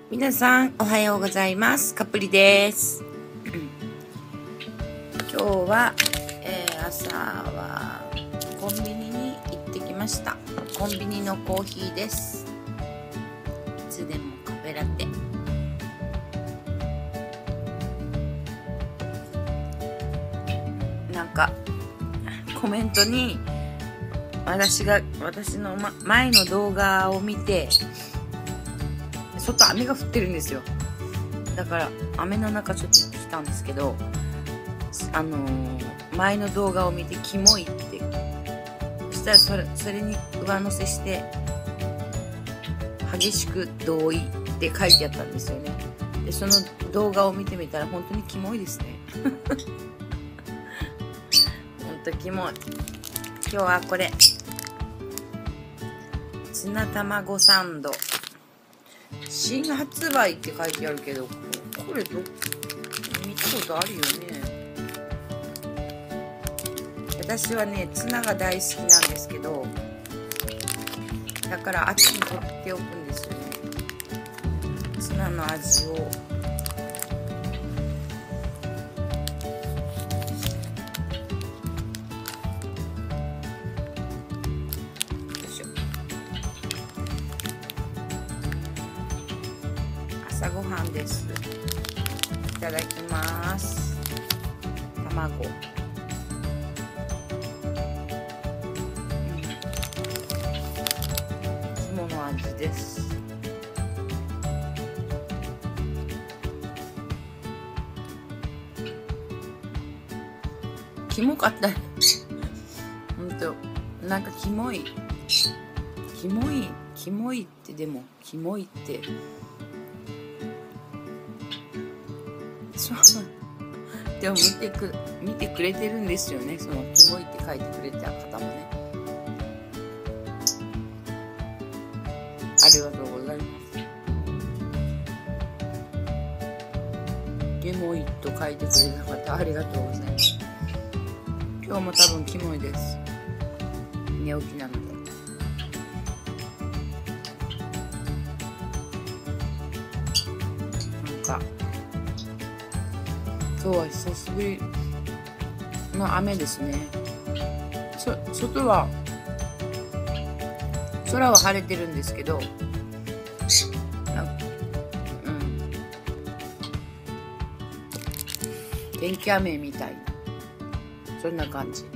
皆さんおはようございます。カプリです。今日は、朝はコンビニに行ってきました。コンビニのコーヒーです。いつでもカフェラテ。なんかコメントに私の、前の動画を見て、外雨が降ってるんですよ。だから雨の中ちょっと来たんですけど、前の動画を見てキモいって、そしたらそれに上乗せして激しく同意って書いてあったんですよね。でその動画を見てみたら本当にキモいですね。本当キモい。今日はこれツナ卵サンド新発売って書いてあるけど、これ見たことあるよね。私はねツナが大好きなんですけど、だから後に取っておくんですよね。ツナの味を朝ごはんです。いただきます。卵、いつもの味です。キモかった。本当なんかキモいってでもキモいってでも見てくれてるんですよね。そのキモいって書いてくれた方もね、ありがとうございます。キモいと書いてくれた方ありがとうございます。今日も多分キモいです。寝起きなので。なんか今日は久しぶりの雨ですね。外は空は晴れてるんですけど、天気雨みたいな、そんな感じ。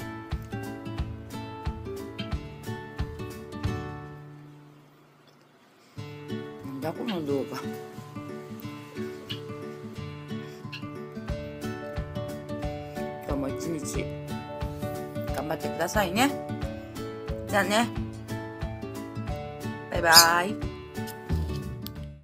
なんだこの動画。今日も一日頑張ってくださいね。じゃあね。バイバーイ。